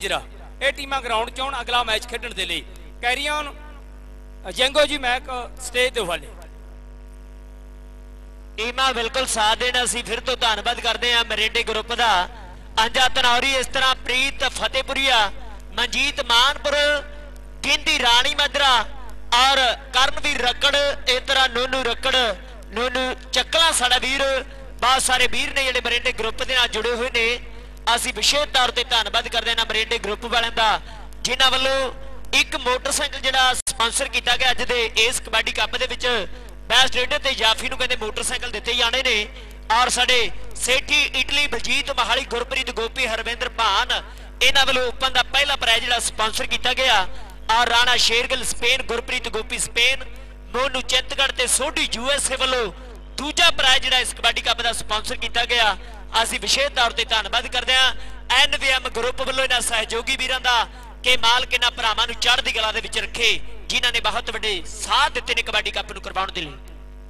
माजरा ये टीमां ग्राउंड च आउण अगला मैच खेडण दे लई। Carry on Jango ji mic stage दे हवाले। टीमां बिल्कुल साथ देना। असीं फिर तो धन्नवाद करते हैं मरिंडे ग्रुप का। अंजा धनौरी इस तरह प्रीत फतेहपुरिया, मनजीत मानपुर, गिंदी राणी माजरा और करनवीर रकड़, इस तरह नोनू रकड़, नोनू चकला साडा वीर, बहुत सारे वीर ने जिहड़े मरिंडे ग्रुप के नाल जुड़े हुए ने। असीं विशेष तौर पर धन्नवाद करते हैं मरिंडे ग्रुप वालों का, जिन्हां वल्लों एक मोटरसाइकिल जिहड़ा स्पॉन्सर किया गया अज दे इस कबड्डी कप दे विच बेस्ट रेडर ते जाफी नूं कहंदे मोटरसाइकिल दिते जाने ने। और साडे सेठी इटली बलजीत महाली गुरप्रीत गोपी हरविंदर भान इन्हां वल्लों ओपन का पहला प्राइज जिहड़ा स्पॉन्सर किया गया। और राणा शेरगिल स्पेन, गुरप्रीत गोपी स्पेन, मोनू चिंतगढ़ ते सोढी यूएसए वल्लों दूजा प्राइज जिहड़ा इस कबड्डी कप का स्पॉन्सर किया गया। असीं विशेष तौर पर धन्नवाद करते हैं एनवीएम ग्रुप वल्लों इन्हां सहयोगी वीरां दा कि मालक इन्हां भरावां नूं चढ़दी कला दे विच रखे, जिन्हां ने बहुत वड्डे साथ दिते ने कबड्डी कप नूं करवाउण दे लई।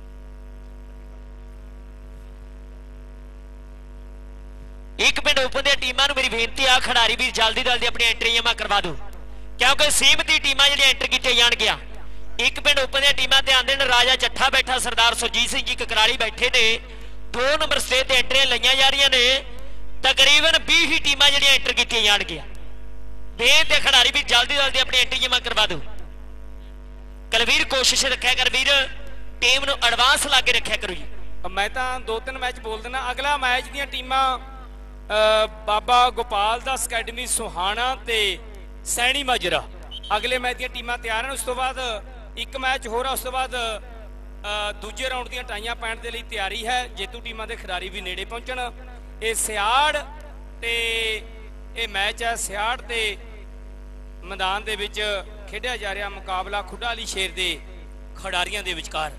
एक पिंड ओपन दी टीमां नूं मेरी बेनती आ खिडारी वीर जल्दी जल्दी अपनी एंट्री जमा करवा दो, क्योंकि सीमित ही टीमां जिहड़ियां एंटर कीतीआं जाणगीआं। एक पिंड ओपन दी टीमां ध्यान देण। राजा चट्ठा बैठा, सरदार सुरजीत सिंह जी ककराली बैठे ने। 2 नंबर स्टेज ते एंट्रियां लईआं जा रहीआं ने। तकरीबन 20 ही टीमां जिहड़ियां एंटर कीतीआं जाणगीआं। बेनती खिडारी वीर जल्दी जल्दी अपनी एंट्री जमा करवा दो। कलवीर कोशिश रखा कर वीर, टीम नूं एडवांस ला के रखा करो जी। मैं तो 2-3 मैच बोल देना। अगला मैच दी टीमां बाबा गोपाल दास अकैडमी सुहाना ते सैनी माजरा अगले मैच दी टीमां तैयार हैं। उस तो बाद एक मैच होर, उस तो बाद दूजे राउंड दी टाइयां पैण दे लई तैयारी है। जेतू टीमां दे खिडारी भी नेड़े पहुंचण। ये सियाड़ ते ये मैच है सियाड़ ते मैदान दे विच खेडिया जा रहा मुकाबला खुडा अली शेर दे खिडारियां दे विचकार।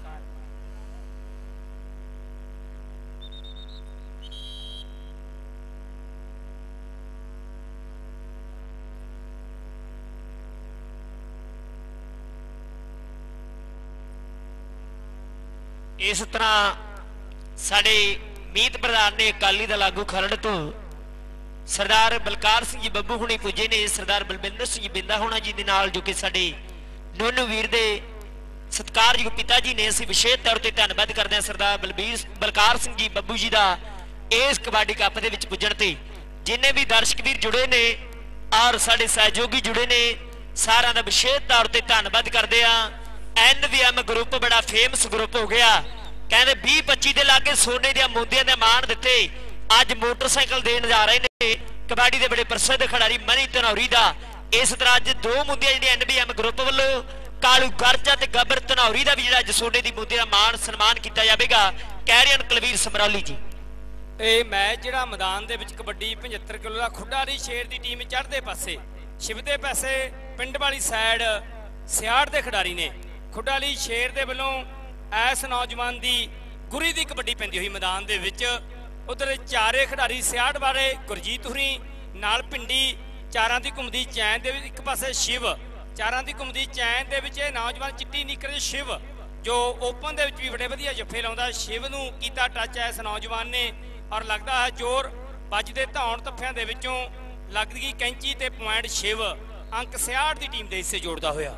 इस तरह साडे मीत प्रधान ने अकाली दल आगू खरड़ तो सरदार बलकार सिंह जी बब्बू हुणी पुजे ने। सरदार बलविंदर सिंह जी बिंदा होना जी दे नाल जो कि साडे नोनू वीर दे सत्कारयोग पिता जी ने। असीं विशेष तौर पर धन्नवाद करते हैं सरदार बलकार सिंह जी बब्बू जी का इस कबड्डी कप दे विच पुजण ते। जिन्ने भी दर्शक वीर जुड़े ने और साडे सहयोगी जुड़े ने, सारिआं दा विशेष तौर पर धन्नवाद करते हैं। एनवीएम ग्रुप बड़ा फेमस ग्रुप हो गया। कहते 20-25 के लागे सोने दियां मूंदियां दे मान दिते, अज मोटरसाइकिल देण जा रहे ने कबड्डी के बड़े प्रसिद्ध खिडारी मनी धनौरी का। इस तरह अज 2 मूंदियां जिहड़ियां एनवीएम ग्रुप वालों कालू गर्जा ते गबर धनौरी का भी जिहड़ा अज सोने की मूंदी का मान सन्मान किया जाएगा। कैरियन कलवीर समरौली जी। ये मैच जिहड़ा मैदान दे विच कबड्डी 75 किलो का खुडा अली शेर की टीम चढ़दे पासे, छिपदे पासे पिंड वाली साइड सियाड़ के खिडारी ने। खुडा अली शेर दे वल्लों ऐस नौजवान की गुरी की कबड्डी पैंदी हुई मैदान दे विच। उधर चारे खिडारी सियाड़ वाले गुरजीत हुरी नाल पिंडी, चारां दी घुमदी चैन दे एक पासे शिव, चारां दी घुमदी चैन दे विच नौजवान चिट्टी निकर शिव जो ओपन दे विच भी बड़े वधिया जफ्फे लाउंदा। शिव नूं कीता टच इस नौजवान ने और लगदा है जोर बजदे धौण तफ्फियां दे विचों लगदी कैंची ते पॉइंट शिव अंक सियाड़ दी टीम दे हिस्से जोड़दा होया।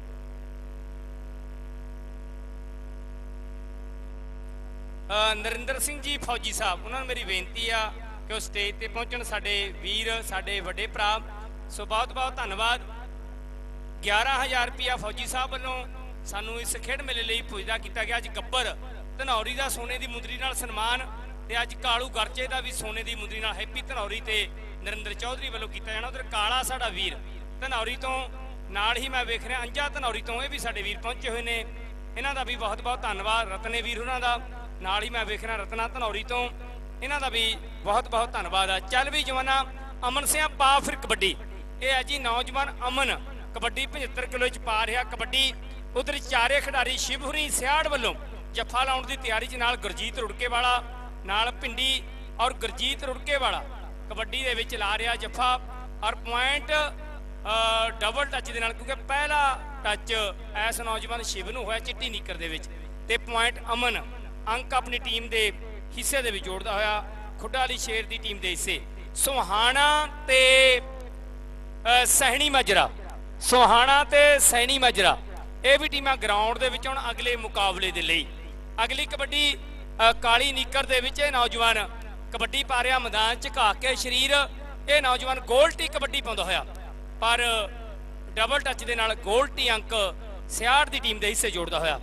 नरिंदर सिंह जी फौजी साहब उन्होंने मेरी बेनती आ कि वो स्टेज पर पहुँचन, साडे वीर साडे वड्डे भरा। सो बहुत बहुत धन्नवाद। 11,000 रुपया फौजी साहब वालों सानू इस खेड मेले लिए पुजदा किया गया। अज गब्बर धनौरी का सोने की मुंदरी नाल सन्मान ते अज कालू गर्चे का भी सोने की मुंदरी नाल हैप्पी धनौरी ते नरिंदर चौधरी वालों किया जाना। उधर काला साडा वीर धनौरी तो नाल ही मैं वेख रहा अंजा धनौरी तो ये भी साडे वीर पहुंचे हुए ने। इन्हां दा भी बहुत बहुत धन्नवाद। रतने वीर उन्हां दा नाल ही मैं वेख रहा रतना धनौरी तो इन्हां दा भी बहुत बहुत धन्नवाद है। चल भी जवाना अमन सिंह पा फिर कबड्डी। ये है जी नौजवान अमन कबड्डी 75 किलो च पा रहा कबड्डी। उधर चारे खिडारी शिवहुरी सियाड़ वालों जफ्फा लाउण की तैयारी च नाल गुरजीत रुड़के वाला नाल पिंडी और गुरजीत रुड़के वाला कबड्डी दे विच ला रहा जफ्फा और पॉइंट डबल टच दे नाल, क्योंकि पहला टच इस नौजवान शिव नूं होया चिट्टी नीकर दे विच ते पॉइंट अमन अंक अपनी टीम के हिस्से दे विच जोड़दा होया खुडा अली शेर की टीम के हिस्से। सुहाना ते ਸੈਣੀ ਮਾਜਰਾ, ਸੋਹਾਣਾ ਤੇ ਸੈਣੀ ਮਾਜਰਾ ਇਹ ਵੀ ਟੀਮਾਂ ਗਰਾਊਂਡ ਦੇ ਵਿੱਚ ਹੁਣ ਅਗਲੇ ਮੁਕਾਬਲੇ ਦੇ ਲਈ। ਅਗਲੀ ਕਬੱਡੀ ਕਾਲੀ ਨੀਕਰ ਦੇ ਵਿੱਚ ਇਹ ਨੌਜਵਾਨ ਕਬੱਡੀ ਪਾ ਰਿਹਾ, ਮੈਦਾਨ ਝੁਕਾ ਕੇ ਸਰੀਰ। ਇਹ ਨੌਜਵਾਨ ਗੋਲਟੀ ਕਬੱਡੀ ਪਾਉਂਦਾ ਹੋਇਆ, ਪਰ ਡਬਲ ਟੱਚ ਦੇ ਨਾਲ ਗੋਲਟੀ ਅੰਕ 66 ਦੀ ਟੀਮ ਦੇ ਹਿੱਸੇ ਜੋੜਦਾ ਹੋਇਆ।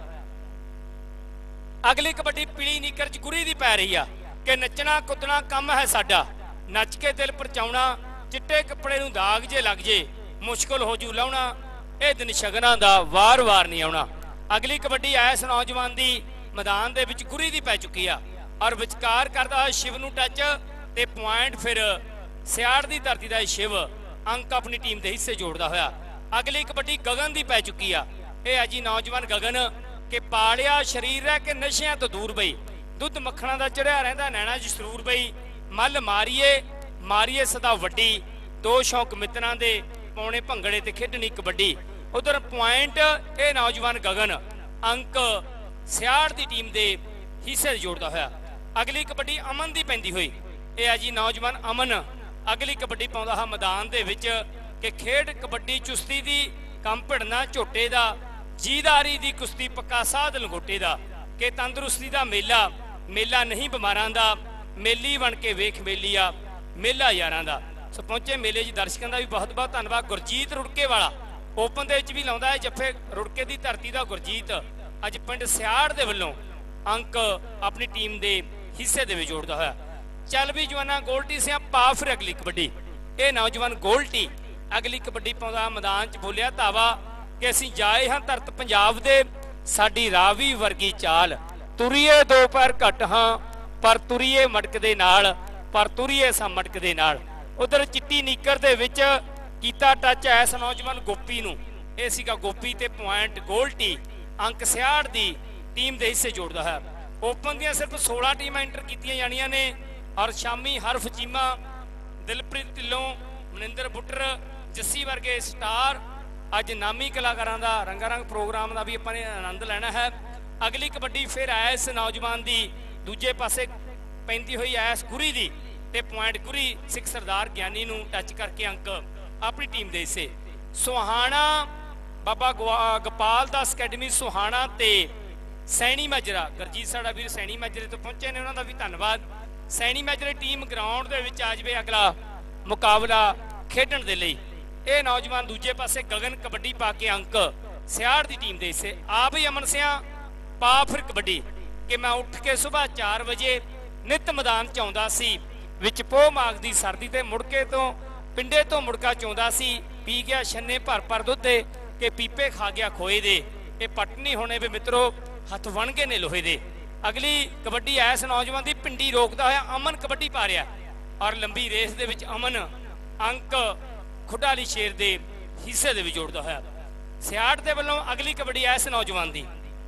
ਅਗਲੀ ਕਬੱਡੀ ਪੀਲੀ ਨੀਕਰ ਚ ਗੁਰੀ ਦੀ ਪੈ ਰਹੀ ਆ ਕਿ ਨੱਚਣਾ ਕੁੱਦਣਾ ਕੰਮ ਹੈ ਸਾਡਾ, ਨੱਚ ਕੇ ਦਿਲ ਪਰਚਾਉਣਾ, ਚਿੱਟੇ ਕੱਪੜੇ ਨੂੰ ਦਾਗ ਜੇ ਲੱਗ ਜੇ ਮੁਸ਼ਕਲ ਹੋ ਜੂ ਲਾਉਣਾ, ਇਹ ਦਿਨ ਸ਼ਗਨਾਂ ਦਾ ਵਾਰ-ਵਾਰ ਨਹੀਂ ਆਉਣਾ। ਅਗਲੀ ਕਬੱਡੀ ਐਸ ਨੌਜਵਾਨ ਦੀ ਮੈਦਾਨ ਦੇ ਵਿੱਚ ਗੁਰੀ ਦੀ ਪੈ ਚੁੱਕੀ ਆ ਔਰ ਵਿਚਕਾਰ ਕਰਦਾ ਹੋਇਆ ਸ਼ਿਵ ਨੂੰ ਟੱਚ ਤੇ ਪੁਆਇੰਟ ਫਿਰ 66 ਦੀ ਧਰਤੀ ਦਾ ਸ਼ਿਵ ਅੰਕ ਆਪਣੀ ਟੀਮ ਦੇ ਹਿੱਸੇ ਜੋੜਦਾ ਹੋਇਆ। ਅਗਲੀ ਕਬੱਡੀ ਗਗਨ ਦੀ ਪੈ ਚੁੱਕੀ ਆ। ਇਹ ਹੈ ਜੀ ਨੌਜਵਾਨ ਗਗਨ ਕਿ ਪਾਲਿਆ ਸਰੀਰ ਹੈ ਕਿ ਨਸ਼ਿਆਂ ਤੋਂ ਦੂਰ ਬਈ, ਦੁੱਧ ਮੱਖਣਾ ਦਾ ਚੜਿਆ ਰਹਿੰਦਾ ਨੈਣਾ ਜੀ ਸਰੂਰ ਬਈ, ਮੱਲ ਮਾਰੀਏ ਸਦਾ ਵੱਡੀ, ਦੋ ਸ਼ੌਕ ਮਿੱਤਰਾਂ ਦੇ ਪਾਉਣੇ ਭੰਗੜੇ ਤੇ ਖੇਡਣੀ ਕਬੱਡੀ। ਉਧਰ ਪੁਆਇੰਟ ਇਹ ਨੌਜਵਾਨ ਗਗਨ ਅੰਕ 66 ਦੀ ਟੀਮ ਦੇ ਹਿੱਸੇ ਜੋੜਦਾ ਹੋਇਆ। ਅਗਲੀ ਕਬੱਡੀ ਅਮਨ ਦੀ ਪੈਂਦੀ ਹੋਈ। ਇਹ ਹੈ ਜੀ ਨੌਜਵਾਨ ਅਮਨ ਅਗਲੀ ਕਬੱਡੀ ਪਾਉਂਦਾ ਹੈ ਮੈਦਾਨ ਦੇ ਵਿੱਚ ਕਿ ਖੇਡ ਕਬੱਡੀ ਚੁਸਤੀ ਦੀ, ਕੰਮ ਭਿੜਨਾ ਝੋਟੇ ਦਾ, ਜੀਦਾਰੀ ਦੀ ਕੁਸ਼ਤੀ ਪੱਕਾ ਸਾਧ ਲੰਗੋਟੇ ਦਾ, ਕਿ ਤੰਦਰੁਸਤੀ ਦਾ ਮੇਲਾ ਨਹੀਂ ਬਿਮਾਰਾਂ ਦਾ, ਮੇਲੀ ਬਣ ਕੇ ਵੇਖ ਮੇਲੀਆ ਮੇਲਾ ਯਾਰਾਂ ਦਾ। ਸੋ ਪਹੁੰਚੇ ਮੇਲੇ 'ਚ ਦਰਸ਼ਕਾਂ ਦਾ ਵੀ ਬਹੁਤ ਬਹੁਤ ਧੰਨਵਾਦ। ਗੁਰਜੀਤ ਰੁੜਕੇ ਵਾਲਾ ਓਪਨ ਦੇ ਵਿੱਚ ਵੀ ਲਾਉਂਦਾ ਹੈ ਜੱਫੇ, ਰੁੜਕੇ ਦੀ ਧਰਤੀ ਦਾ ਗੁਰਜੀਤ ਅੱਜ ਪਿੰਡ 66 ਦੇ ਵੱਲੋਂ ਅੰਕ ਆਪਣੀ ਟੀਮ ਦੇ ਹਿੱਸੇ ਦੇ ਵਿੱਚ ਜੋੜਦਾ ਹੋਇਆ। ਚੱਲ ਵੀ ਜਵਾਨਾ ਗੋਲਟੀ ਸਿਆਂ ਪਾ ਫਿਰ ਅਗਲੀ ਕਬੱਡੀ। ਇਹ ਨੌਜਵਾਨ ਗੋਲਟੀ ਅਗਲੀ ਕਬੱਡੀ ਪਾਉਂਦਾ ਮੈਦਾਨ 'ਚ ਬੋਲਿਆ ਧਾਵਾ ਕਿ ਅਸੀਂ ਜਾਏ ਹਾਂ ਧਰਤ ਪੰਜਾਬ ਦੇ, ਸਾਡੀ ਰਾਵੀ ਵਰਗੀ ਚਾਲ, ਤੁਰੀਏ ਦੋ ਪੈਰ ਘੱਟ ਹਾਂ ਪਰ ਤੁਰੀਏ ਮਟਕ ਦੇ ਨਾਲ, ਪਰ ਤੁਰੀਏ ਸਾਂ ਮਟਕ ਦੇ ਨਾਲ। ਉਧਰ ਚਿੱਟੀ ਨੀਕਰ ਦੇ ਵਿੱਚ ਕੀਤਾ ਟੱਚ ਐਸ ਨੌਜਵਾਨ ਗੋਪੀ ਨੂੰ, ਇਹ ਸੀਗਾ ਗੋਪੀ ਤੇ ਪੁਆਇੰਟ ਗੋਲਟੀ ਅੰਕ 66 ਦੀ ਟੀਮ ਦੇ ਹਿੱਸੇ ਜੋੜਦਾ ਹੈ। ਓਪਨ ਦੀਆਂ ਸਿਰਫ 16 ਟੀਮਾਂ ਐਂਟਰ ਕੀਤੀਆਂ ਜਾਣੀਆਂ ਨੇ ਔਰ ਸ਼ਾਮੀ ਹਰਫ ਚੀਮਾ, ਦਿਲਪ੍ਰੀਤ ਢਿੱਲੋਂ, ਮਨਿੰਦਰ ਬੁੱਟਰ, ਜੱਸੀ ਵਰਗੇ ਸਟਾਰ ਅੱਜ ਨਾਮੀ ਕਲਾਕਾਰਾਂ ਦਾ ਰੰਗਾਰੰਗ ਪ੍ਰੋਗਰਾਮ ਦਾ ਵੀ ਆਪਾਂ ਨੇ ਆਨੰਦ ਲੈਣਾ ਹੈ। ਅਗਲੀ ਕਬੱਡੀ ਫਿਰ ਐਸ ਨੌਜਵਾਨ ਦੀ ਦੂਜੇ ਪਾਸੇ ਪੈਂਦੀ ਹੋਈ ਐਸ ਗੁਰੀ ਦੀ ਤੇ ਪੁਆਇੰਟ ਗੁਰੀ ਸਿੱਖ ਸਰਦਾਰ ਗਿਆਨੀ ਨੂੰ ਟੱਚ ਕਰਕੇ ਅੰਕ ਆਪਣੀ ਟੀਮ ਦੇ ਹਿੱਸੇ। ਸੁਹਾਣਾ ਬਾਬਾ ਗੋਪਾਲ ਦਾਸ ਅਕੈਡਮੀ ਸੁਹਾਣਾ ਤੇ ਸੈਣੀ ਮਾਜਰਾ, ਗੁਰਜੀਤ ਸਾਡਾ ਵੀਰ ਸੈਣੀ ਮਾਜਰੇ ਤੋਂ ਪਹੁੰਚੇ ਨੇ, ਉਹਨਾਂ ਦਾ ਵੀ ਧੰਨਵਾਦ। ਸੈਣੀ ਮਾਜਰੇ ਟੀਮ ਗਰਾਊਂਡ ਦੇ ਵਿੱਚ ਆ ਜਾਵੇ ਅਗਲਾ ਮੁਕਾਬਲਾ ਖੇਡਣ ਦੇ ਲਈ। ਇਹ ਨੌਜਵਾਨ ਦੂਜੇ ਪਾਸੇ ਗਗਨ ਕਬੱਡੀ ਪਾ ਕੇ ਅੰਕ 66 ਦੀ ਟੀਮ ਦੇ ਹਿੱਸੇ। ਆਪ ਹੀ ਅਮਨ ਸਿਆਂ ਪਾ ਫਿਰ ਕਬੱਡੀ ਕਿ ਮੈਂ ਉੱਠ ਕੇ ਸਵੇਰ 4 ਵਜੇ ਨਿਤ ਮੈਦਾਨ 'ਚ ਆਉਂਦਾ ਸੀ, ਵਿੱਚ ਪੋਹ ਮਾਗ ਦੀ ਸਰਦੀ ਤੇ ਮੁੜਕੇ ਤੋਂ ਪਿੰਡੇ ਤੋਂ ਮੁੜਕਾ ਚਾਉਂਦਾ ਸੀ, ਪੀ ਗਿਆ ਛੰਨੇ ਭਰ ਦੁੱਧੇ ਕਿ ਪੀਪੇ ਖਾ ਗਿਆ ਖੋਏ ਦੇ, ਇਹ ਪੱਟ ਨਹੀਂ ਹੋਣੇ ਵੀ ਮਿੱਤਰੋ ਹੱਥ ਵਣ ਗਏ ਨੇ ਲੋਹੇ ਦੇ। ਅਗਲੀ ਕਬੱਡੀ ਐਸ ਨੌਜਵਾਨ ਦੀ ਪਿੰਡੀ ਰੋਕਦਾ ਹੋਇਆ ਅਮਨ ਕਬੱਡੀ ਪਾ ਰਿਹਾ ਔਰ ਲੰਬੀ ਰੇਸ ਦੇ ਵਿੱਚ ਅਮਨ ਅੰਕ ਖੁੱਡਾ ਵਾਲੀ ਸ਼ੇਰ ਦੇ ਹਿੱਸੇ ਦੇ ਵਿੱਚ ਜੋੜਦਾ ਹੋਇਆ। 66 ਦੇ ਵੱਲੋਂ ਅਗਲੀ ਕਬੱਡੀ ਐਸ ਨੌਜਵਾਨ ਦੀ।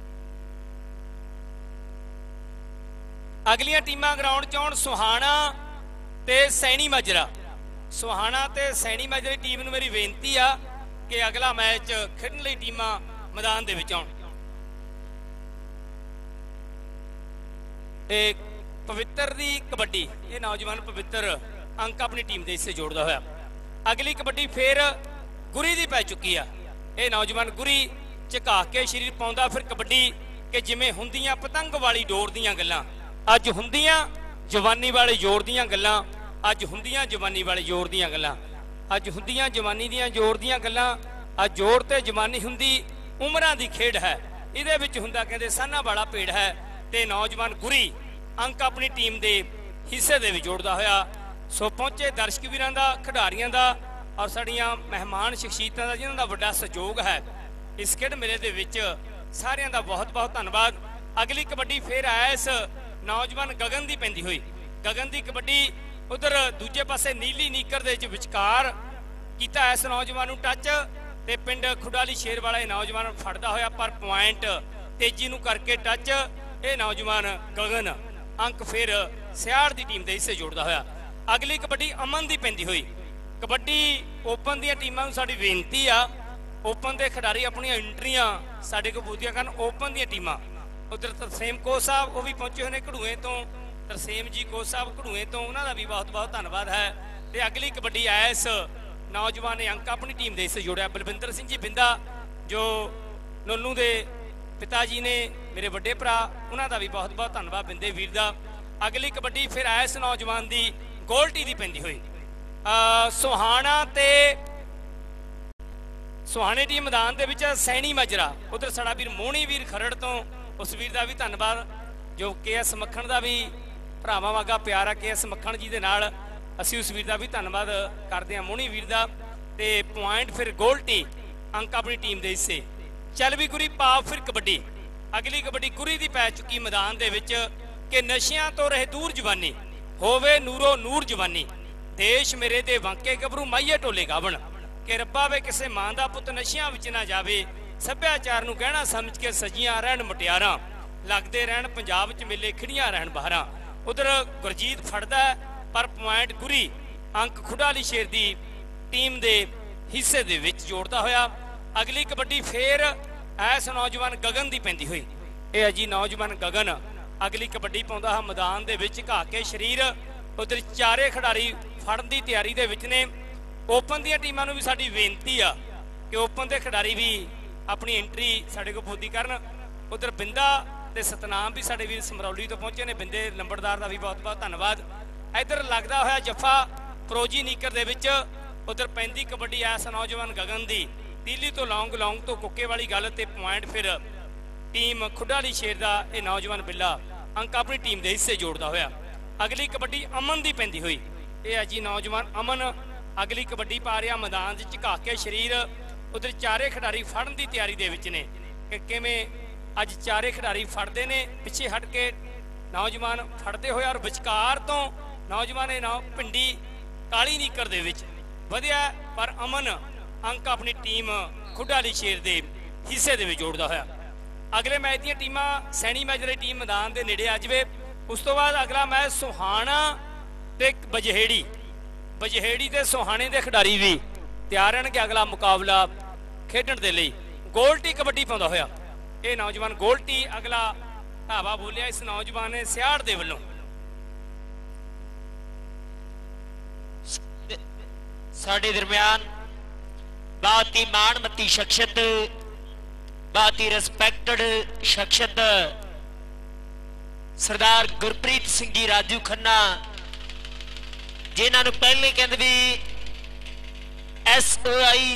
ਅਗਲੀਆਂ ਟੀਮਾਂ ਗਰਾਊਂਡ 'ਚ ਆਉਣ ਸੁਹਾਣਾ ਤੇ ਸੈਣੀ ਮਾਜਰਾ। ਸੁਹਾਣਾ ਤੇ ਸੈਣੀ ਮਾਜਰਾ ਟੀਮ ਨੂੰ ਮੇਰੀ ਬੇਨਤੀ ਆ ਕਿ ਅਗਲਾ ਮੈਚ ਖੇਡਣ ਲਈ ਟੀਮਾਂ ਮੈਦਾਨ ਦੇ ਵਿੱਚ ਆਉਣ। ਇਹ ਪਵਿੱਤਰ ਦੀ ਕਬੱਡੀ, ਇਹ ਨੌਜਵਾਨ ਪਵਿੱਤਰ ਅੰਕ ਆਪਣੀ ਟੀਮ ਦੇ ਹਿੱਸੇ ਜੋੜਦਾ ਹੋਇਆ। ਅਗਲੀ ਕਬੱਡੀ ਫੇਰ ਗੁਰੀ ਦੀ ਪੈ ਚੁੱਕੀ ਆ। ਇਹ ਨੌਜਵਾਨ ਗੁਰੀ ਝੁਕਾ ਕੇ ਸਰੀਰ ਪਾਉਂਦਾ ਫਿਰ ਕਬੱਡੀ ਕਿ ਜਿਵੇਂ ਹੁੰਦੀਆਂ ਪਤੰਗ ਵਾਲੀ ਡੋਰ ਦੀਆਂ ਗੱਲਾਂ, ਅੱਜ ਹੁੰਦੀਆਂ ਜਵਾਨੀ ਵਾਲੇ ਜ਼ੋਰ ਦੀਆਂ ਗੱਲਾਂ, ਅੱਜ ਹੁੰਦੀਆਂ ਜਵਾਨੀ ਵਾਲੇ ਜ਼ੋਰ ਦੀਆਂ ਗੱਲਾਂ, ਅੱਜ ਹੁੰਦੀਆਂ ਜਵਾਨੀ ਦੀਆਂ ਜ਼ੋਰ ਦੀਆਂ ਗੱਲਾਂ, ਅੱਜ ਜ਼ੋਰ ਤੇ ਜਵਾਨੀ ਹੁੰਦੀ ਉਮਰਾਂ ਦੀ ਖੇਡ ਹੈ, ਇਹਦੇ ਵਿੱਚ ਹੁੰਦਾ ਕਹਿੰਦੇ ਸਾਨਾ ਵਾਲਾ ਭੇੜ ਹੈ। ਤੇ ਨੌਜਵਾਨ ਗੁਰੀ ਅੰਕ ਆਪਣੀ ਟੀਮ ਦੇ ਹਿੱਸੇ ਦੇ ਵਿੱਚ ਜੋੜਦਾ ਹੋਇਆ। ਸੋ ਪਹੁੰਚੇ ਦਰਸ਼ਕ ਵੀਰਾਂ ਦਾ, ਖਿਡਾਰੀਆਂ ਦਾ ਔਰ ਸਾਡੀਆਂ ਮਹਿਮਾਨ ਸ਼ਖਸੀਅਤਾਂ ਦਾ ਜਿਨ੍ਹਾਂ ਦਾ ਵੱਡਾ ਸਹਿਯੋਗ ਹੈ ਇਸ ਖੇਡ ਮੇਲੇ ਦੇ ਵਿੱਚ, ਸਾਰਿਆਂ ਦਾ ਬਹੁਤ ਬਹੁਤ ਧੰਨਵਾਦ। ਅਗਲੀ ਕਬੱਡੀ ਫੇਰ ਆਇਆ ਇਸ ਨੌਜਵਾਨ ਗਗਨ ਦੀ ਪੈਂਦੀ ਹੋਈ। ਗਗਨ ਦੀ ਕਬੱਡੀ ਉਧਰ ਦੂਜੇ ਪਾਸੇ ਨੀਲੀ ਨੀਕਰ ਦੇ ਵਿੱਚ ਵਿਚਕਾਰ ਕੀਤਾ ਇਸ ਨੌਜਵਾਨ ਨੂੰ ਟੱਚ ਤੇ ਪਿੰਡ ਖੁਡਾਲੀ ਸ਼ੇਰ ਵਾਲਾ ਇਹ ਨੌਜਵਾਨ ਫੜਦਾ ਹੋਇਆ ਪਰ ਪੁਆਇੰਟ ਤੇਜ਼ੀ ਨੂੰ ਕਰਕੇ ਟੱਚ। ਇਹ ਨੌਜਵਾਨ ਗਗਨ ਅੰਕ ਫਿਰ 66 ਦੀ ਟੀਮ ਦੇ ਹਿੱਸੇ ਜੋੜਦਾ ਹੋਇਆ। ਅਗਲੀ ਕਬੱਡੀ ਅਮਨ ਦੀ ਪੈਂਦੀ ਹੋਈ। ਕਬੱਡੀ ਓਪਨ ਦੀਆਂ ਟੀਮਾਂ ਨੂੰ ਸਾਡੀ ਬੇਨਤੀ ਆ, ਓਪਨ ਦੇ ਖਿਡਾਰੀ ਆਪਣੀਆਂ ਐਂਟਰੀਆਂ ਸਾਡੇ ਕੋਲ ਪੂਰੀਆਂ ਕਰਨ। ਓਪਨ ਦੀਆਂ ਟੀਮਾਂ ਉਧਰ ਤਰਸੇਮ ਕੋਚ ਸਾਹਿਬ ਉਹ ਵੀ ਪਹੁੰਚੇ ਹੋਏ ਨੇ ਘੜੂਏ ਤੋਂ, ਤਰਸੇਮ ਜੀ ਕੋਚ ਸਾਹਿਬ ਘੜੂਏ ਤੋਂ, ਉਹਨਾਂ ਦਾ ਵੀ ਬਹੁਤ ਬਹੁਤ ਧੰਨਵਾਦ ਹੈ। ਤੇ ਅਗਲੀ ਕਬੱਡੀ ਐਸ नौजवान ने अंक अपनी टीम के हिस्से जोड़िया। बलविंदर सिंह जी बिंदा जो नोनू के पिता जी ने, मेरे बड़े भरा, उन्हों का भी बहुत बहुत धन्यवाद बिंदे वीर का। अगली कबड्डी फिर इस नौजवान की गोल्टी की पैंदी हुई सुहाना ते सुहाने टीम मैदान के विच सैनी माजरा। उधर साड़ा वीर मोहनी वीर खरड़ तो उस वीर का भी धन्यवाद जो KS मक्खण का भी भरावां वागा प्यार है। KS मक्खण जी के नाल असीं उस वीर का भी धन्यवाद करते हैं मोहनी वीर का। तो पॉइंट फिर गोल्टी अंक अपनी टीम के हिस्से। चल भी गुरी पा फिर कबड्डी। अगली कबड्डी गुरी की पै चुकी मैदान के विच कि नशियां तो रहे दूर जवानी होवे नूरो नूर जवानी। देश मेरे दे वांके गभरू माइये टोले गावन कि रब्बा वे किसे मां दा पुत नशियां विच ना जावे। सभ्याचार नूं गहना समझ के सजियां रहन मुटियारां लगदे रहन पंजाब च मेले खिड़ियां रहन बहारां। उधर गुरजीत फड़दा पर पॉइंट गुरी अंक खुडाली शेर दी टीम दे हिस्से दे विच जोड़दा होया। अगली कबड्डी फिर ऐस नौजवान गगन की पैंदी हुई। यह जी नौजवान गगन अगली कबड्डी पाउंदा है मैदान दे विच घा के शरीर। उधर चारे खिडारी फड़न की तैयारी दे विच ने। ओपन दी टीमां नूं भी साडी बेनती आ कि ओपन के खिडारी भी अपनी एंट्री साडे कोल पूरी करन। उधर बिंदा ते सतनाम भी साडे वीर समरौली तो पहुंचे ने। बिंदे लंबड़दार का भी बहुत बहुत धन्यवाद। इधर लगदा होया जफा फरोजी नीकर दे विच। उधर पैंदी कबड्डी ऐस नौजवान गगन दी दिल्ली तो लौंग तो कुके वाली गल। ते पॉइंट फिर टीम खुडाली शेर का यह नौजवान बिल्ला अंक अपनी टीम के हिस्से जोड़ता होया। अगली कबड्डी अमन की पैंदी हुई। यह है जी नौजवान अमन अगली कबड्डी पा रहा मैदान झका के शरीर। उधर चारे खिडारी फड़न की तैयारी दे विच ने कि किवें अज चारे खिडारी फड़ते ने। पिछे हट के नौजवान फड़ते हुए और विचकार तो नौजवान पिंडी काली नीकर दे विच वधिया। पर अमन अंक अपनी टीम खुडाली शेर के हिस्से दे विच जोड़दा होया। अगले मैच दी टीमां सैनी मैजरे टीम मैदान के नेड़े आ जाए। उस तो बाद अगला मैच सुहाना ते बजहेड़ी। बजहेड़ी ते सुहाने के खिडारी भी तैयार हैं कि अगला मुकाबला खेडण दे लई। गोल्टी कबड्डी पाउंदा होया ये नौजवान गोल्टी। अगला ढावा बोलिया इस नौजवान ने सियाड़ दे वल्लों। साडे दरम्यान बहुत ही माणमती शख्सियत, बहुत ही रिस्पैक्टेड शख्सियत सरदार गुरप्रीत सिंह जी राजू खन्ना, जिन्होंने पहले कहते भी SOI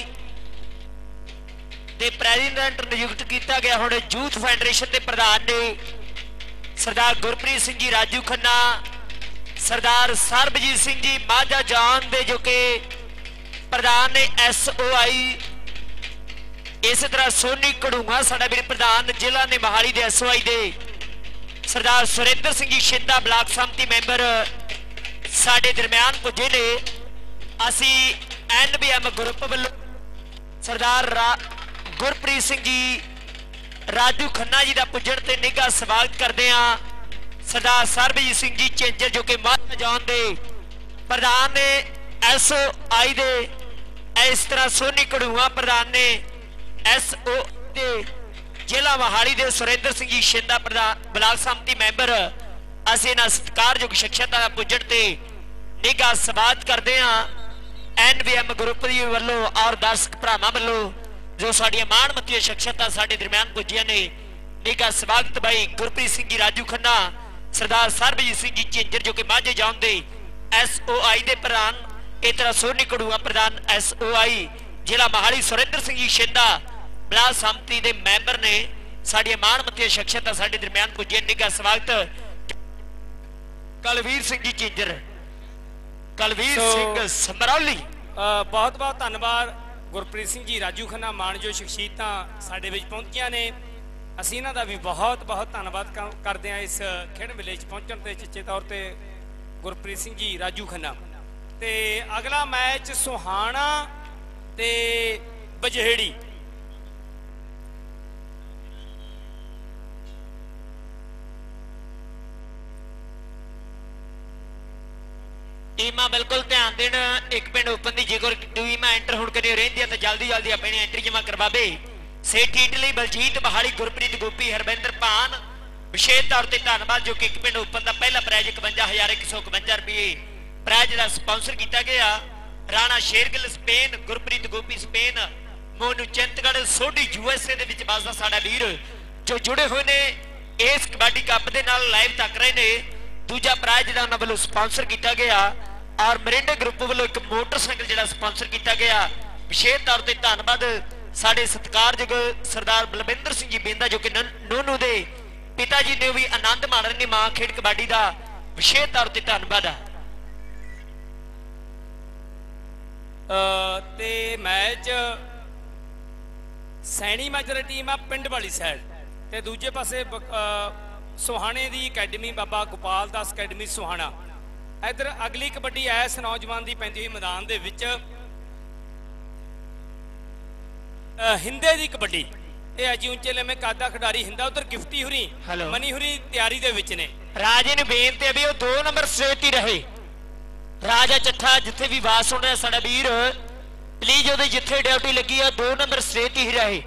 के प्रेजिडेंट नियुक्त किया गया। हुण यूथ फेडरेशन के प्रधान ने सरदार गुरप्रीत सिंह जी राजू खन्ना, सरदार सरबजीत सिंह जी माझा जान दे जो कि प्रधान ने SOI। इस तरह सोनी कड़ूआ साडा भी प्रधान जिला ने मोहाली के SOI दे सरदार सुरेंद्र सिंह जी शिंदा ब्लाक समिति मैंबर साडे दरम्यान पुजे ने। असी NBM ग्रुप वालों सरदार गुरप्रीत सिंह जी राजू खन्ना जी का पुजण ते निघा स्वागत करते हैं। सरदार सरबजीत सिंह जी चेंजर जो कि माता जान दे प्रधान ने SOI दे। इस तरह सोनी कड़ूआ प्रधान ने SO दे जिला मोहाली के सुरेंद्र सिंह जी शिंदा प्रधान ब्लाक समिति मैंबर। असीं इन्हां सत्कारयोग शख्सियतां दा पुजण ते निघा स्वागत करते हैं। NBM ग्रुप दी वल्लों और दर्शक भरावां वल्लों जो साडियां माणमती शख्सियतां साडे दरम्यान पुजियां ने। निघा स्वागत भाई गुरप्रीत सिंह जी राजू खन्ना, सरदार सरबजीत सिंह जी चेंजर जो कि माझे जान दे SOI दे प्रधान। इस तरह सोनी कड़ूआ प्रधान SOI जिला मोहाली सुरेंद्र सिंह जी शिंदा ब्लाक समिति के मैंबर ने। साडियां माणमती शख्सियतां साडे दरम्यान पुजियां। निघा स्वागत कलवीर सिंह जी चेंजर, कलवीर सिंह समरौली। बहुत बहुत धन्यवाद गुरप्रीत सिंह जी राजू खन्ना मानजो शख्सियतां साडे विच पहुंचियां ने। असीं इन्हां दा भी बहुत बहुत धन्यवाद करते हैं इस खेड मेले पहुंचण ते चेचे तौर पर गुरप्रीत सिंह जी राजू खन्ना। ते अगला मैच सुहाना ते बजहेड़ी। टीमां बिल्कुल ध्यान देन। एक पिंड ओपन की जेकर टीमां एंटर होण करियो रहिंदी तो जल्दी जल्दी अपनी एंट्री जमा करवावे। सेठ इटली बलजीत बहाली गुरप्रीत गोपी हरबिंदर भान विशेष तौर पर धन्यवाद जो कि एक पिंड ओपन का पहला प्राइज 51,151 रुपये प्राइज का स्पॉन्सर किया गया। Rana Shergill Spain, Gurpreet Gopi Spain, Monu Chintgarh Sodhi USA ਦੇ ਵਿੱਚ ਵੱਸਦਾ ਸਾਡਾ ਵੀਰ ਜੋ ਜੁੜੇ ਹੋਏ ਨੇ ਇਸ ਕਬੱਡੀ ਕੱਪ ਦੇ ਨਾਲ ਲਾਈਵ ਤੱਕ ਰਹੇ ਨੇ। ਦੂਜਾ ਪ੍ਰਾਈਜ਼ ਜਿਹੜਾ ਉਹਨਾਂ ਵੱਲੋਂ ਸਪਾਂਸਰ ਕੀਤਾ ਗਿਆ ਔਰ ਮਰਿੰਡੇ ਗਰੁੱਪ ਵੱਲੋਂ ਇੱਕ ਮੋਟਰਸਾਈਕਲ ਜਿਹੜਾ ਸਪਾਂਸਰ ਕੀਤਾ ਗਿਆ। ਵਿਸ਼ੇਸ਼ ਤੌਰ ਤੇ ਧੰਨਵਾਦ ਸਾਡੇ ਸਤਿਕਾਰਯੋਗ ਸਰਦਾਰ ਬਲਵਿੰਦਰ ਸਿੰਘ ਜੀ ਬੇਂਦਾ ਜੋ ਕਿ ਨੋਨੂ ਦੇ ਪਿਤਾ ਜੀ ਨੇ ਵੀ ਆਨੰਦ ਮਾਣ ਰਹੇ ਨੇ ਮਾਂ ਖੇਡ ਕਬੱਡੀ ਦਾ। ਵਿਸ਼ੇਸ਼ ਤੌਰ ਤੇ ਧੰਨਵਾਦ ਆ। ਤੇ ਮੈਚ ਸੈਣੀ ਮਾਜਰਾ ਟੀਮ ਆ ਪਿੰਡ ਵਾਲੀ ਸਾਈਡ ਤੇ ਦੂਜੇ ਪਾਸੇ ਸੁਹਾਣੇ ਦੀ ਅਕੈਡਮੀ ਬਾਬਾ ਗੋਪਾਲ ਦਾਸ ਅਕੈਡਮੀ ਸੁਹਾਣਾ। ਇਧਰ ਅਗਲੀ ਕਬੱਡੀ ਐਸ ਨੌਜਵਾਨ ਦੀ ਪੈਂਦੀ ਹੋਈ ਮੈਦਾਨ ਦੇ ਵਿੱਚ ਹਿੰਦੇ ਦੀ ਕਬੱਡੀ। ਇਹ ਅਜੀ ਉੱਚੇ ਲੰਮੇ ਕੱਦ ਦਾ ਖਿਡਾਰੀ ਹਿੰਦਾ। ਉਧਰ ਗਿਫਟੀ ਹੁਰੀ ਮਨੀ ਹੁਰੀ ਤਿਆਰੀ ਦੇ ਵਿੱਚ ਨੇ। ਰਾਜੇ ਨੂੰ ਬੇਨਤੀ ਹੈ ਵੀ ਉਹ 2 ਨੰਬਰ ਸਟ੍ਰੇਟ ਹੀ ਰਹੇ। ਰਾਜਾ ਚੱਠਾ ਜਿੱਥੇ ਵੀ ਵਾਸ ਹੋਣਾ ਸਾਡਾ ਵੀਰ ਪਲੀਜ਼ ਉਹਦੇ ਜਿੱਥੇ ਡਿਊਟੀ ਲੱਗੀ ਆ 2 ਨੰਬਰ ਸਟ੍ਰੇਟ ਹੀ ਰਹੇ।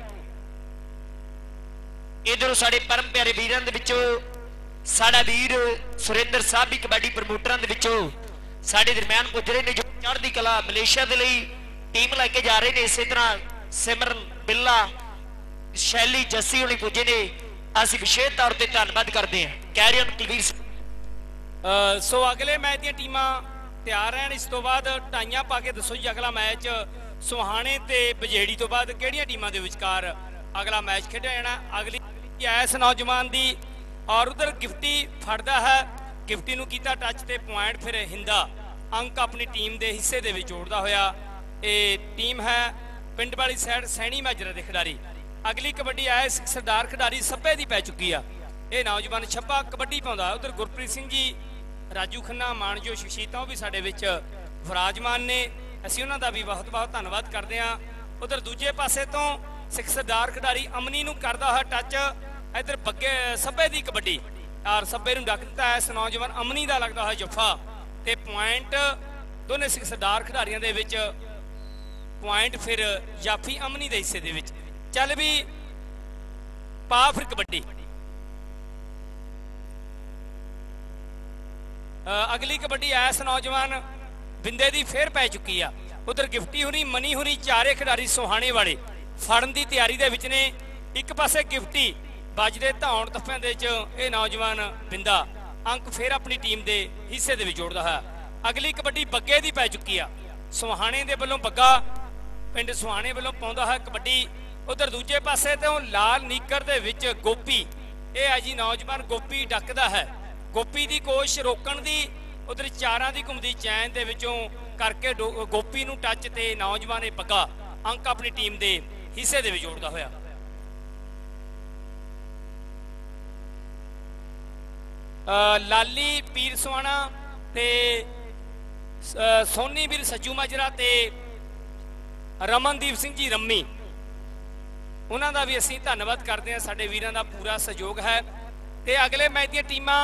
ਇਧਰੋਂ ਸਾਡੇ ਪਰਮ ਪਿਆਰੇ ਵੀਰਾਂ ਦੇ ਵਿੱਚੋਂ ਸਾਡਾ ਵੀਰ ਸੁਰਿੰਦਰ ਸਾਹਿਬ ਵੀ ਕਬੱਡੀ ਪ੍ਰਮੋਟਰਾਂ ਦੇ ਵਿੱਚੋਂ ਸਾਡੇ ਦਰਮਿਆਨ ਪੁੱਜ ਰਹੇ ਨੇ ਜੋ ਚੜ੍ਹਦੀ ਕਲਾ ਮਲੇਸ਼ੀਆ ਦੇ ਲਈ ਟੀਮ ਲੈ ਕੇ ਜਾ ਰਹੇ ਨੇ। ਇਸੇ ਤਰ੍ਹਾਂ ਸਿਮਰਨ ਬਿੱਲਾ ਸ਼ੈਲੀ ਜੱਸੀ ਹੋਣੀ ਪੁੱਜੇ ਨੇ। ਅਸੀਂ ਵਿਸ਼ੇਸ਼ ਤੌਰ ਤੇ ਧੰਨਵਾਦ ਕਰਦੇ ਹਾਂ। Carry on Kulveer. ਸੋ ਅਗਲੇ ਮੈਚ ਦੀਆਂ ਟੀਮਾਂ ਤਿਆਰ ਰਹਿਣ। ਇਸ ਤੋਂ ਬਾਅਦ ਟਾਈਆਂ ਪਾ ਕੇ ਦੱਸੋ ਜੀ ਅਗਲਾ ਮੈਚ ਸੁਹਾਣੇ ਤੇ ਬਜੇੜੀ ਤੋਂ ਬਾਅਦ ਕਿਹੜੀਆਂ ਟੀਮਾਂ ਦੇ ਵਿਚਕਾਰ ਅਗਲਾ ਮੈਚ ਖੇਡਿਆ ਜਾਣਾ। ਅਗਲੀ ਐਸ ਨੌਜਵਾਨ ਦੀ ਔਰ ਉਧਰ ਗਿਫਟੀ ਫੜਦਾ ਹੈ। ਗਿਫਟੀ ਨੂੰ ਕੀਤਾ ਟੱਚ ਤੇ ਪੁਆਇੰਟ ਫਿਰ ਹਿੰਦਾ ਅੰਕ ਆਪਣੀ ਟੀਮ ਦੇ ਹਿੱਸੇ ਦੇ ਵਿੱਚ ਜੋੜਦਾ ਹੋਇਆ। ਇਹ ਟੀਮ ਹੈ ਪਿੰਡ ਵਾਲੀ ਸਾਈਡ ਸੈਣੀ ਮਾਜਰਾ ਦੇ ਖਿਡਾਰੀ। ਅਗਲੀ ਕਬੱਡੀ ਐਸ ਸਰਦਾਰ ਖਿਡਾਰੀ ਸੱਭੇ ਦੀ ਪੈ ਚੁੱਕੀ ਆ। ਇਹ ਨੌਜਵਾਨ ਛੱਪਾ ਕਬੱਡੀ ਪਾਉਂਦਾ। ਉਧਰ ਗੁਰਪ੍ਰੀਤ ਸਿੰਘ ਜੀ ਰਾਜੂ ਖੰਨਾ ਮਾਨਜੋ ਸ਼ਖਸੀਅਤਾਂ ਉਹ ਵੀ ਸਾਡੇ ਵਿੱਚ ਵਿਰਾਜਮਾਨ ਨੇ। ਅਸੀਂ ਉਹਨਾਂ ਦਾ ਵੀ ਬਹੁਤ ਬਹੁਤ ਧੰਨਵਾਦ ਕਰਦੇ ਹਾਂ। ਉਧਰ ਦੂਜੇ ਪਾਸੇ ਤੋਂ ਸਿੱਖ ਸਰਦਾਰ ਖਿਡਾਰੀ ਅਮਨੀ ਨੂੰ ਕਰਦਾ ਹੋਇਆ ਟੱਚ। ਇਧਰ ਬੱਗੇ ਸੱਭੇ ਦੀ ਕਬੱਡੀ ਔਰ ਸੱਭੇ ਨੂੰ ਡੱਕ ਦਿੱਤਾ ਇਸ ਨੌਜਵਾਨ ਅਮਨੀ ਦਾ ਲੱਗਦਾ ਹੋਇਆ ਜੱਫਾ ਤੇ ਪੁਆਇੰਟ ਦੋਨੇ ਸਿੱਖ ਸਰਦਾਰ ਖਿਡਾਰੀਆਂ ਦੇ ਵਿੱਚ। ਪੁਆਇੰਟ ਫਿਰ ਜਾਫੀ ਅਮਨੀ ਦੇ ਹਿੱਸੇ ਦੇ ਵਿੱਚ। ਚੱਲ ਵੀ ਪਾ ਫਿਰ ਕਬੱਡੀ। ਅਗਲੀ ਕਬੱਡੀ ਐਸ ਨੌਜਵਾਨ ਬਿੰਦੇ ਦੀ ਫੇਰ ਪੈ ਚੁੱਕੀ ਆ। ਉਧਰ ਗਿਫਟੀ ਹੁਰੀ ਮਨੀ ਹੁਰੀ ਚਾਰੇ ਖਿਡਾਰੀ ਸੁਹਾਣੇ ਵਾਲੇ ਫੜਨ ਦੀ ਤਿਆਰੀ ਦੇ ਵਿੱਚ ਨੇ। ਇੱਕ ਪਾਸੇ ਗਿਫਟੀ ਵੱਜਦੇ ਧੌਣ ਤੱਫਿਆਂ ਦੇ ਵਿੱਚ ਇਹ ਨੌਜਵਾਨ ਬਿੰਦਾ ਅੰਕ ਫੇਰ ਆਪਣੀ ਟੀਮ ਦੇ ਹਿੱਸੇ ਦੇ ਵਿੱਚ ਜੋੜਦਾ ਹੈ। ਅਗਲੀ ਕਬੱਡੀ ਬੱਗੇ ਦੀ ਪੈ ਚੁੱਕੀ ਆ। ਸੁਹਾਣੇ ਦੇ ਵੱਲੋਂ ਬੱਗਾ ਪਿੰਡ ਸੁਹਾਣੇ ਵੱਲੋਂ ਪਾਉਂਦਾ ਹੈ ਕਬੱਡੀ। ਉਧਰ ਦੂਜੇ ਪਾਸੇ ਤੋਂ ਲਾਲ ਨੀਕਰ ਦੇ ਵਿੱਚ ਗੋਪੀ ਇਹ ਹੈ ਜੀ ਨੌਜਵਾਨ ਗੋਪੀ ਡੱਕਦਾ ਹੈ। ਗੋਪੀ ਦੀ ਕੋਸ਼ਿਸ਼ ਰੋਕਣ ਦੀ। ਉਧਰ ਚਾਰਾਂ ਦੀ ਘੁੰਮਦੀ ਚੈਨ ਦੇ ਵਿੱਚੋਂ ਕਰਕੇ ਗੋਪੀ ਨੂੰ ਟੱਚ ਤੇ ਨੌਜਵਾਨ ਇਹ ਬੱਗਾ ਅੰਕ ਆਪਣੀ ਟੀਮ ਦੇ ਹਿੱਸੇ ਦੇ ਵਿੱਚ ਜੋੜਦਾ ਹੋਇਆ। ਲਾਲੀ ਪੀਰ ਸੁਆਣਾ ਤੇ ਸੋਨੀ ਵੀਰ ਸੱਜੂ ਮਾਜਰਾ ਤੇ ਰਮਨਦੀਪ ਸਿੰਘ ਜੀ ਰੰਮੀ ਉਹਨਾਂ ਦਾ ਵੀ ਅਸੀਂ ਧੰਨਵਾਦ ਕਰਦੇ ਹਾਂ। ਸਾਡੇ ਵੀਰਾਂ ਦਾ ਪੂਰਾ ਸਹਿਯੋਗ ਹੈ। ਤੇ ਅਗਲੇ ਮੈਚ ਦੀਆਂ ਟੀਮਾਂ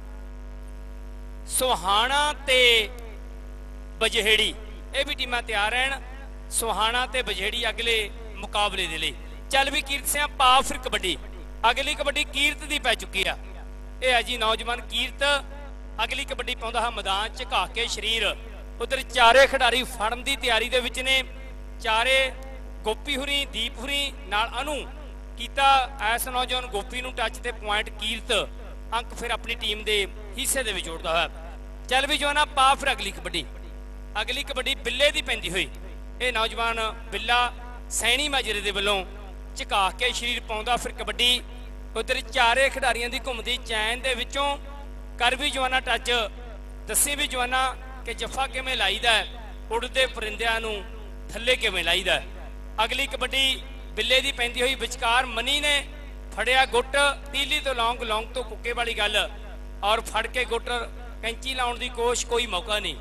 ਸੁਹਾਣਾ ਤੇ ਬਜਹੇੜੀ ਇਹ ਵੀ ਟੀਮਾਂ ਤਿਆਰ ਰਹਿਣ। ਸੁਹਾਣਾ ਤੇ ਬਜਹੇੜੀ ਅਗਲੇ ਮੁਕਾਬਲੇ ਦੇ ਲਈ। ਚੱਲ ਵੀ ਕੀਰਤ ਸਿੰਘ ਪਾ ਫਿਰ ਕਬੱਡੀ। ਅਗਲੀ ਕਬੱਡੀ ਕੀਰਤ ਦੀ ਪੈ ਚੁੱਕੀ ਆ। ਇਹ ਹੈ ਜੀ ਨੌਜਵਾਨ ਕੀਰਤ ਅਗਲੀ ਕਬੱਡੀ ਪਾਉਂਦਾ ਹੈ ਮੈਦਾਨ ਝੁਕਾ ਕੇ ਸਰੀਰ। ਉਧਰ ਚਾਰੇ ਖਿਡਾਰੀ ਫੜਨ ਦੀ ਤਿਆਰੀ ਦੇ ਵਿੱਚ ਨੇ। ਚਾਰੇ ਗੋਪੀ ਹੁਰੀ ਦੀਪ ਹੁਰੀ ਨਾਲ ਅਨੂ ਕੀਤਾ ਐਸ ਨੌਜਵਾਨ ਗੋਪੀ ਨੂੰ ਟੱਚ ਤੇ ਪੁਆਇੰਟ ਕੀਰਤ ਅੰਕ ਫਿਰ ਆਪਣੀ ਟੀਮ ਦੇ ਹਿੱਸੇ ਦੇ ਵਿੱਚ ਜੋੜਦਾ ਹੋਇਆ। ਚੱਲ ਵੀ ਜਵਾਨਾ ਪਾ ਫਿਰ ਅਗਲੀ ਕਬੱਡੀ। ਅਗਲੀ ਕਬੱਡੀ ਬਿੱਲੇ ਦੀ ਪੈਂਦੀ ਹੋਈ। ਇਹ ਨੌਜਵਾਨ ਬਿੱਲਾ ਸੈਣੀ ਮਾਜਰੇ ਦੇ ਵੱਲੋਂ ਝੁਕਾ ਕੇ ਸਰੀਰ ਪਾਉਂਦਾ ਫਿਰ ਕਬੱਡੀ। ਉਧਰ ਚਾਰੇ ਖਿਡਾਰੀਆਂ ਦੀ ਘੁੰਮਦੀ ਚੈਨ ਦੇ ਵਿੱਚੋਂ ਕਰ ਵੀ ਜਵਾਨਾ ਟੱਚ। ਦੱਸੀ ਵੀ ਜਵਾਨਾ ਕਿ ਜੱਫਾ ਕਿਵੇਂ ਲਾਈਦਾ, ਉੜਦੇ ਪਰਿੰਦਿਆਂ ਨੂੰ ਥੱਲੇ ਕਿਵੇਂ ਲਾਈਦਾ। ਅਗਲੀ ਕਬੱਡੀ ਬਿੱਲੇ ਦੀ ਪੈਂਦੀ ਹੋਈ ਵਿਚਕਾਰ ਮਨੀ ਨੇ ਫੜਿਆ ਗੁੱਟ ਤੀਲੀ ਤੋਂ ਲੌਂਗ ਤੋਂ ਕੁੱਕੇ ਵਾਲੀ ਗੱਲ ਔਰ ਫੜ ਕੇ ਗੁੱਟ ਕੈਂਚੀ ਲਾਉਣ ਦੀ ਕੋਸ਼ਿਸ਼ ਕੋਈ ਮੌਕਾ ਨਹੀਂ।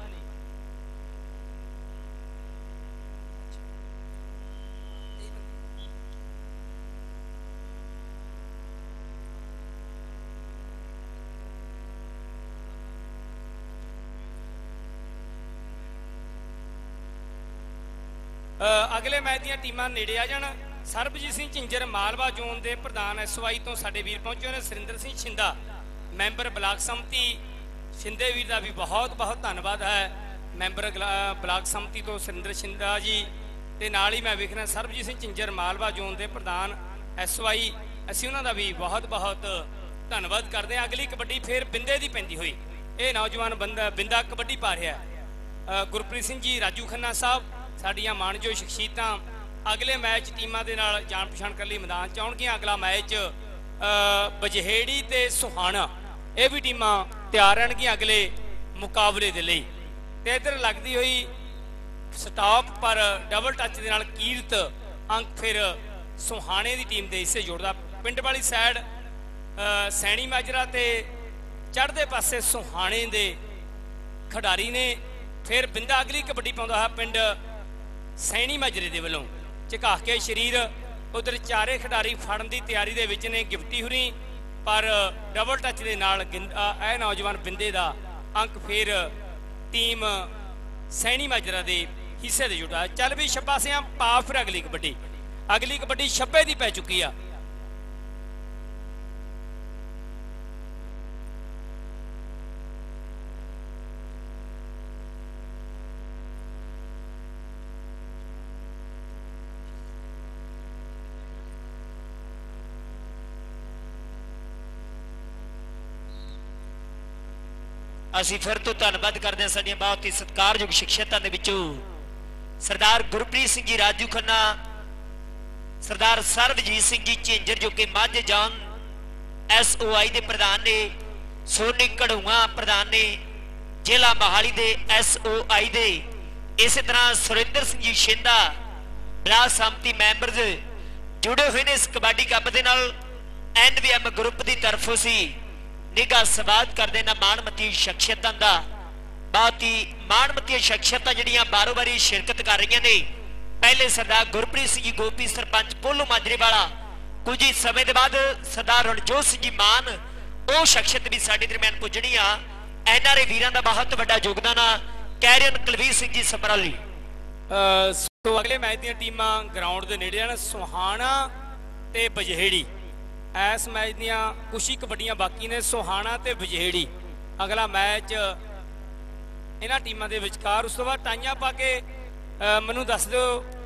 ਅਗਲੇ ਮੈਚ ਦੀਆਂ ਟੀਮਾਂ ਨੇੜੇ ਆ ਜਾਣ। ਸਰਬਜੀਤ ਸਿੰਘ ਝਿੰਜਰ ਮਾਲਵਾ ਜ਼ੋਨ ਦੇ ਪ੍ਰਧਾਨ SY ਤੋਂ ਸਾਡੇ ਵੀਰ ਪਹੁੰਚੇ ਨੇ। ਸੁਰਿੰਦਰ ਸਿੰਘ ਛਿੰਦਾ ਮੈਂਬਰ ਬਲਾਕ ਸਮਿਤੀ ਛਿੰਦੇ ਵੀਰ ਦਾ ਵੀ ਬਹੁਤ ਬਹੁਤ ਧੰਨਵਾਦ ਹੈ। ਮੈਂਬਰ ਬਲਾਕ ਸਮਿਤੀ ਤੋਂ ਸੁਰਿੰਦਰ ਸ਼ਿੰਦਾ ਜੀ ਤੇ ਨਾਲ ਹੀ ਮੈਂ ਵੇਖਣਾ ਸਰਬਜੀਤ ਸਿੰਘ ਝਿੰਜਰ ਮਾਲਵਾ ਜ਼ੋਨ ਦੇ ਪ੍ਰਧਾਨ SY, ਅਸੀਂ ਉਹਨਾਂ ਦਾ ਵੀ ਬਹੁਤ ਬਹੁਤ ਧੰਨਵਾਦ ਕਰਦੇ ਹਾਂ। ਅਗਲੀ ਕਬੱਡੀ ਫਿਰ ਬਿੰਦੇ ਦੀ ਪੈਂਦੀ ਹੋਈ, ਇਹ ਨੌਜਵਾਨ ਬਿੰਦਾ ਕਬੱਡੀ ਪਾ ਰਿਹਾ। ਗੁਰਪ੍ਰੀਤ ਸਿੰਘ ਜੀ ਰਾਜੂ ਖੰਨਾ ਸਾਹਿਬ ਸਾਡੀਆਂ ਮਾਣਯੋਗ ਸ਼ਖਸੀਅਤਾਂ ਅਗਲੇ ਮੈਚ ਟੀਮਾਂ ਦੇ ਨਾਲ ਜਾਣ ਪਛਾਣ ਕਰਨ ਲਈ ਮੈਦਾਨ 'ਚ ਆਉਣਗੀਆਂ। ਅਗਲਾ ਮੈਚ ਬਜਹੇੜੀ ਤੇ ਸੁਹਾਣਾ, ਇਹ ਵੀ ਟੀਮਾਂ ਤਿਆਰ ਰਹਿਣਗੀਆਂ ਅਗਲੇ ਮੁਕਾਬਲੇ ਦੇ ਲਈ। ਤੇ ਇੱਧਰ ਲੱਗਦੀ ਹੋਈ ਸਟਾਪ ਪਰ ਡਬਲ ਟੱਚ ਦੇ ਨਾਲ ਕੀਰਤ ਅੰਕ ਫਿਰ ਸੁਹਾਣੇ ਦੀ ਟੀਮ ਦੇ ਹਿੱਸੇ ਜੋੜਦਾ। ਪਿੰਡ ਵਾਲੀ ਸਾਈਡ ਸੈਣੀ ਮਾਜਰਾ ਤੇ ਚੜ੍ਹਦੇ ਪਾਸੇ ਸੁਹਾਣੇ ਦੇ ਖਿਡਾਰੀ ਨੇ। ਫਿਰ ਬਿੰਦਾ ਅਗਲੀ ਕਬੱਡੀ ਪਾਉਂਦਾ ਹੈ ਪਿੰਡ ਸੈਣੀ ਮਾਜਰੇ ਦੇ ਵੱਲੋਂ ਝੁਕਾ ਕੇ ਸਰੀਰ। ਉਧਰ ਚਾਰੇ ਖਿਡਾਰੀ ਫੜਨ ਦੀ ਤਿਆਰੀ ਦੇ ਵਿੱਚ ਨੇ ਗਿਫਟੀ ਹੁਰੀ, ਪਰ ਡਬਲ ਟੱਚ ਦੇ ਨਾਲ ਇਹ ਨੌਜਵਾਨ ਬਿੰਦੇ ਦਾ ਅੰਕ ਫਿਰ ਟੀਮ ਸੈਣੀ ਮਾਜਰਾ ਦੇ ਹਿੱਸੇ ਦੇ ਜੁੜਾ। ਚੱਲ ਵੀ ਛੱਪਾਸਿਆਂ ਪਾ ਫਿਰ ਅਗਲੀ ਕਬੱਡੀ ਛੱਬੇ ਦੀ ਪੈ ਚੁੱਕੀ ਆ। ਅਸੀਂ ਫਿਰ ਤੋਂ ਧੰਨਵਾਦ ਕਰਦੇ ਹਾਂ ਸਾਡੀਆਂ ਬਹੁਤ ਹੀ ਸਤਿਕਾਰਯੋਗ ਸ਼ਖਸੀਅਤਾਂ ਦੇ ਵਿੱਚੋਂ ਸਰਦਾਰ ਗੁਰਪ੍ਰੀਤ ਸਿੰਘ ਜੀ ਰਾਜੂ ਖੰਨਾ, ਸਰਦਾਰ ਸਰਬਜੀਤ ਸਿੰਘ ਜੀ ਝਿੰਜਰ ਜੋ ਕਿ ਮਾਝੇ ਜਾਨ SOI ਦੇ ਪ੍ਰਧਾਨ ਨੇ, ਸੋਨੀ ਕਢੂਆ ਪ੍ਰਧਾਨ ਨੇ ਜ਼ਿਲ੍ਹਾ ਮੋਹਾਲੀ ਦੇ SOI ਦੇ, ਇਸੇ ਤਰ੍ਹਾਂ ਸੁਰਿੰਦਰ ਸਿੰਘ ਜੀ ਸ਼ਿੰਦਾ ਬਲਾਕ ਸਮਿਤੀ ਮੈਂਬਰਸ ਜੁੜੇ ਹੋਏ ਨੇ ਇਸ ਕਬੱਡੀ ਕੱਪ ਦੇ ਨਾਲ। NVM ਗਰੁੱਪ ਦੀ ਤਰਫੋਂ ਸੀ ਨਿੱਘਾ ਸਵਾਗਤ ਕਰਦੇ ਨਾ ਮਾਣਮੱਤੀ ਸ਼ਖਸੀਅਤਾਂ ਦਾ। ਬਹੁਤ ਹੀ ਮਾਣਮੱਤੀਆਂ ਸ਼ਖਸੀਅਤਾਂ ਜਿਹੜੀਆਂ ਬਾਰੋ-ਬਾਰੀ ਸ਼ਿਰਕਤ ਕਰ ਰਹੀਆਂ ਨੇ। ਪਹਿਲੇ ਸਰਦਾਰ ਗੁਰਪ੍ਰੀਤ ਸਿੰਘ ਜੀ ਗੋਪੀ ਸਰਪੰਚ ਪੋਲੋ ਮਾਜਰੇ ਵਾਲਾ, ਕੁਝ ਹੀ ਸਮੇਂ ਦੇ ਬਾਅਦ ਸਰਦਾਰ ਰਣਜੋਤ ਸਿੰਘ ਜੀ ਮਾਨ, ਉਹ ਸ਼ਖਸੀਅਤ ਵੀ ਸਾਡੇ ਦਰਮਿਆਨ ਪੁੱਜਣੀ ਆ। NRA ਵੀਰਾਂ ਦਾ ਬਹੁਤ ਵੱਡਾ ਯੋਗਦਾਨ ਆ। ਕੈਰੀਅਨ ਕੁਲਵੀਰ ਸਿੰਘ ਜੀ ਸਮਰਾਲੀ। ਸੋ ਅਗਲੇ ਮੈਚ ਦੀਆਂ ਟੀਮਾਂ ਗਰਾਊਂਡ ਦੇ ਨੇੜੇ ਹਨ, ਸੁਹਾਣਾ ਤੇ ਬਜਹੇੜੀ। ਇਸ ਮੈਚ ਦੀਆਂ ਕੁਛ ਹੀ ਕਬੱਡੀਆਂ ਬਾਕੀ ਨੇ, ਸੁਹਾਣਾ ਤੇ ਬਜਹੇੜੀ ਅਗਲਾ ਮੈਚ ਇਹਨਾਂ ਟੀਮਾਂ ਦੇ ਵਿਚਕਾਰ। ਉਸ ਤੋਂ ਬਾਅਦ ਟਾਈਆਂ ਪਾ ਕੇ ਮੈਨੂੰ ਦੱਸ ਦਿਓ